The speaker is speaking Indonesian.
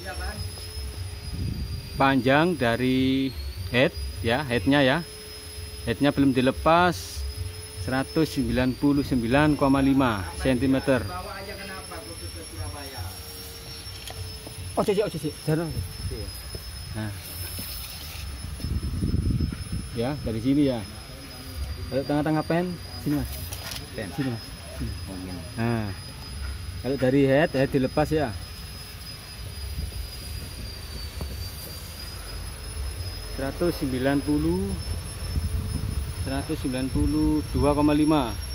Panjang dari head ya, headnya ya. Headnya belum dilepas, 199,5 cm. Oh, cicik, jangan. Nah. Ya, dari sini ya. Kalau tengah-tengah pen, sini Mas. Pen. Sini Mas. Sini. Oh, gini. Nah. Kalau dari head dilepas ya. 192,5